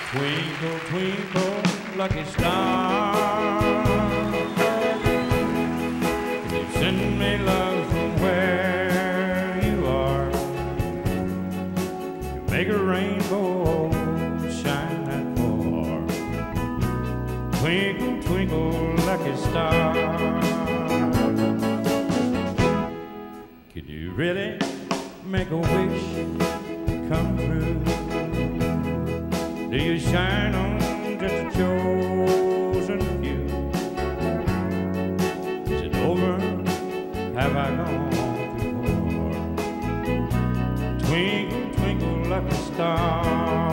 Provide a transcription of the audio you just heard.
Twinkle, twinkle, lucky star, can you send me love from where you are? You make a rainbow shine that far. Twinkle, twinkle, lucky star, could you really make a wish come true? Do you shine on just a chosen few? Is it over? Have I gone too far? Twinkle, twinkle, lucky star.